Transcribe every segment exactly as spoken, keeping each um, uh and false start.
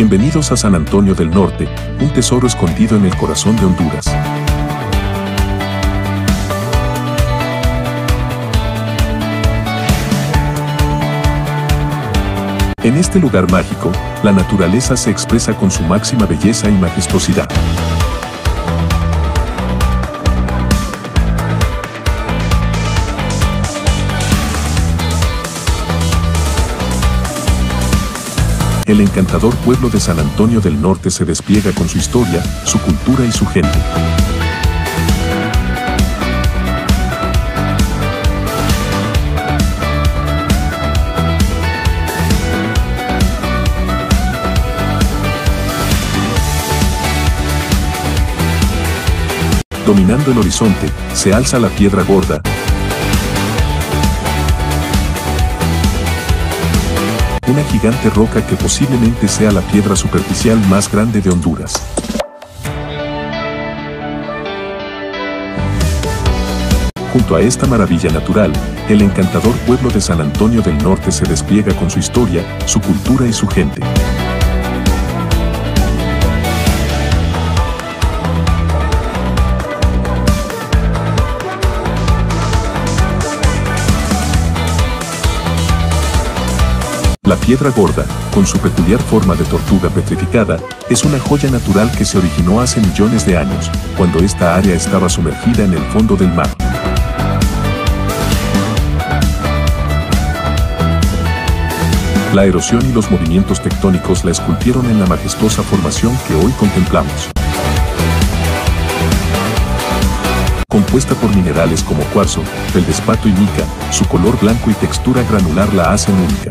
Bienvenidos a San Antonio del Norte, un tesoro escondido en el corazón de Honduras. En este lugar mágico, la naturaleza se expresa con su máxima belleza y majestuosidad. El encantador pueblo de San Antonio del Norte se despliega con su historia, su cultura y su gente. Dominando el horizonte, se alza la Piedra Gorda, una gigante roca que posiblemente sea la piedra superficial más grande de Honduras. Junto a esta maravilla natural, el encantador pueblo de San Antonio del Norte se despliega con su historia, su cultura y su gente. La Piedra Gorda, con su peculiar forma de tortuga petrificada, es una joya natural que se originó hace millones de años, cuando esta área estaba sumergida en el fondo del mar. La erosión y los movimientos tectónicos la esculpieron en la majestuosa formación que hoy contemplamos. Compuesta por minerales como cuarzo, feldespato y mica, su color blanco y textura granular la hacen única.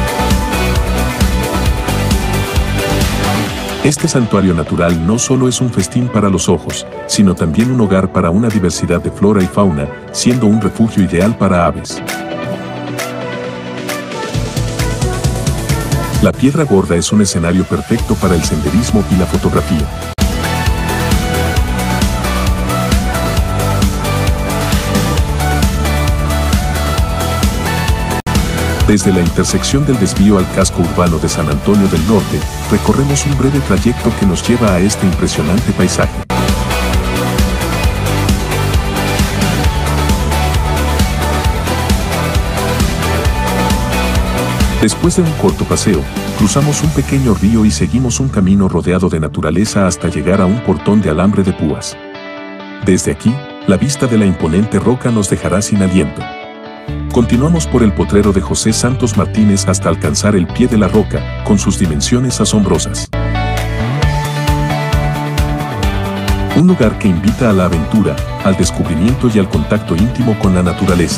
Este santuario natural no solo es un festín para los ojos, sino también un hogar para una diversidad de flora y fauna, siendo un refugio ideal para aves. La Piedra Gorda es un escenario perfecto para el senderismo y la fotografía. Desde la intersección del desvío al casco urbano de San Antonio del Norte, recorremos un breve trayecto que nos lleva a este impresionante paisaje. Después de un corto paseo, cruzamos un pequeño río y seguimos un camino rodeado de naturaleza hasta llegar a un portón de alambre de púas. Desde aquí, la vista de la imponente roca nos dejará sin aliento. Continuamos por el potrero de José Santos Martínez hasta alcanzar el pie de la roca, con sus dimensiones asombrosas. Un lugar que invita a la aventura, al descubrimiento y al contacto íntimo con la naturaleza.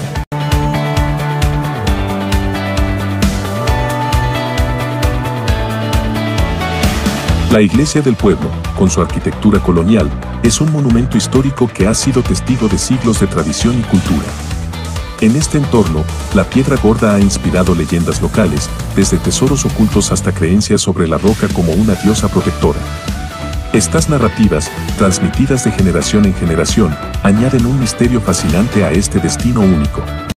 La iglesia del pueblo, con su arquitectura colonial, es un monumento histórico que ha sido testigo de siglos de tradición y cultura. En este entorno, la Piedra Gorda ha inspirado leyendas locales, desde tesoros ocultos hasta creencias sobre la roca como una diosa protectora. Estas narrativas, transmitidas de generación en generación, añaden un misterio fascinante a este destino único.